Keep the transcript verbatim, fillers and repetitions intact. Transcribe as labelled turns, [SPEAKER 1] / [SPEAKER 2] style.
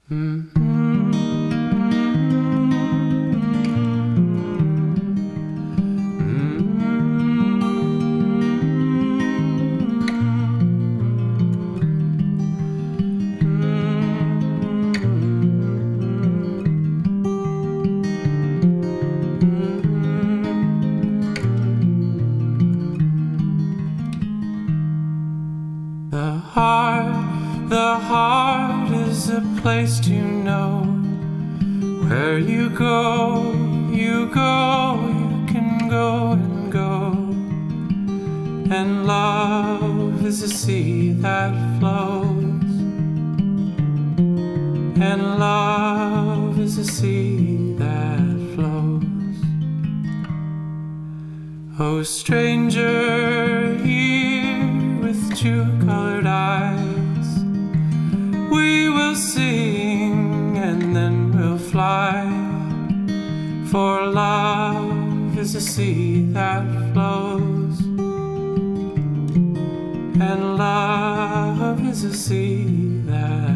[SPEAKER 1] The heart, the heart is a place to know. Where you go, you go, you can go and go. And love is a sea that flows. And love is a sea that flows. Oh, stranger, here with two-colored eyes, we will sing and then we'll fly. For love is a sea that flows. And love is a sea that